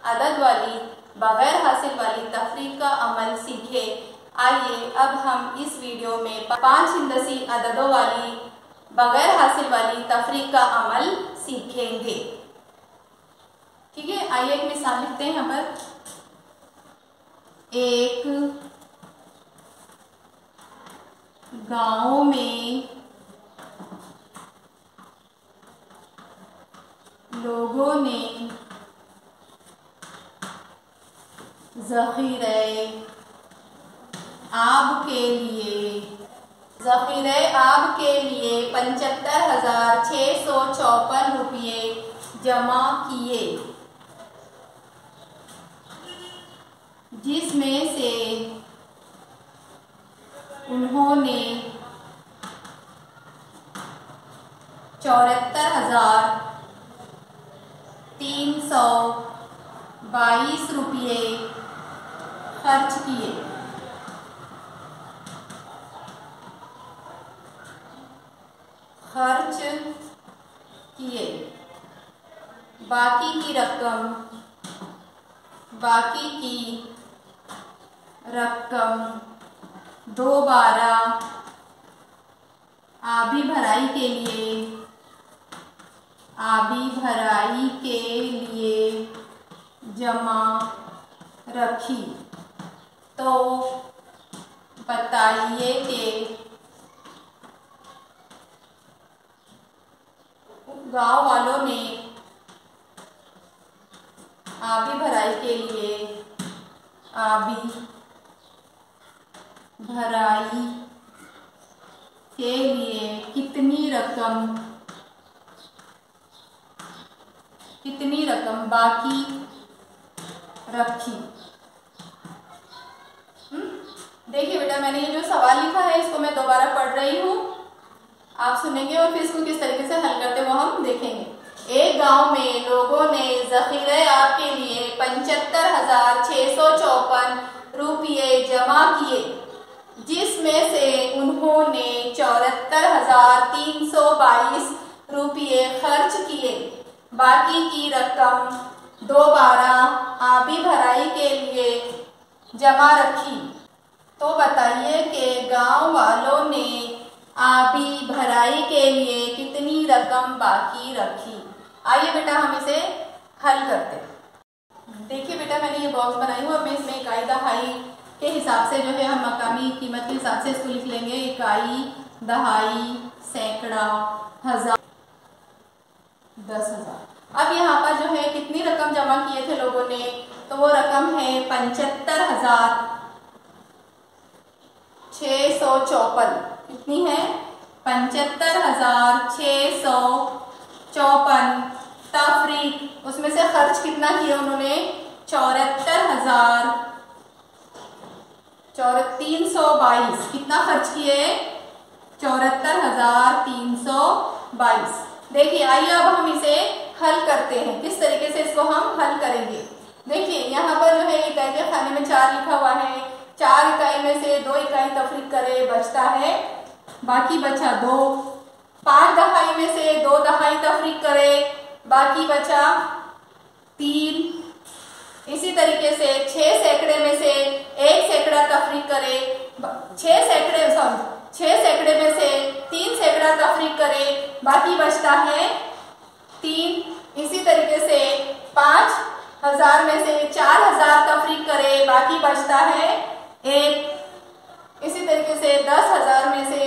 अदद वाली बगैर हासिल वाली तफरीक का अमल सीखे। आइए अब हम इस वीडियो में 5 हिंदसी अददों वाली बगैर हासिल वाली तफरीक का अमल सीखेंगे। ठीक है, आइए एक मिसाल लिखते हैं यहाँ पर। एक गांव में लोगों ने ज़ख़ीरे आब के लिए 75,654 रुपये जमा किए, जिसमें से उन्होंने 74,322 रुपये खर्च किए। बाकी की रकम दोबारा आबी भराई के लिए जमा रखी। तो बताइए कि गांव वालों ने आबी भराई के लिए कितनी रकम बाकी रखी। देखिए बेटा, मैंने ये जो सवाल लिखा है इसको मैं दोबारा पढ़ रही हूँ, आप सुनेंगे और फिर इसको किस तरीके से हल करते वो हम देखेंगे। एक गांव में लोगों ने ज़ख़ीरे आब के लिए 75,654 रुपये जमा किए, जिसमें से उन्होंने 74,322 रुपये खर्च किए। बाकी की रकम दोबारा आबी भराई के लिए जमा रखी। तो बताइए कि गांव वालों ने आबी भराई के लिए कितनी रकम बाकी रखी। आइए बेटा हम इसे हल करते हैं। देखिए बेटा, मैंने ये बॉक्स बनाई हूँ। अब मैं इसमें इकाई दहाई के हिसाब से जो है हम मकामी कीमत के हिसाब से इसको लिख लेंगे। इकाई, दहाई, सैकड़ा, हजार, 10,000। अब यहाँ पर जो है कितनी रकम जमा किए थे लोगों ने, तो वो रकम है 75,654। कितनी है? 75,654 तफरीक, उसमें से खर्च कितना किया उन्होंने? 74,322। कितना खर्च किए? 74,322। देखिए, आइए अब हम इसे हल करते हैं। किस तरीके से इसको हम हल करेंगे? देखिए यहाँ पर जो है इकाई के खाने में 4 लिखा हुआ है। 4 इकाई में से 2 इकाई तफरीक करे, बचता है, बाकी बचा 2। 5 दहाई में से 2 दहाई तफरीक करे, बाकी बचा 3। इसी तरीके से 6 सैकड़े में से 1 सैकड़ा तफरीक करे, 6 सैकड़े में से 3 सैकड़ा तफरीक करे, बाकी बचता है 3। इसी तरीके से 5,000 में से 4,000 तफरीक करे, बाकी बचता है 1। इसी तरीके से 7,000 में से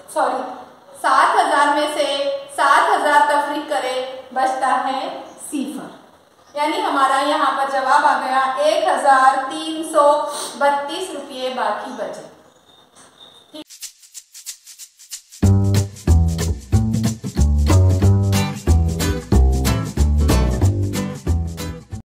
7,000 तफरीक करे, बचता है 0। यानी हमारा यहाँ पर जवाब आ गया 1,332 रुपये बाकी बचे।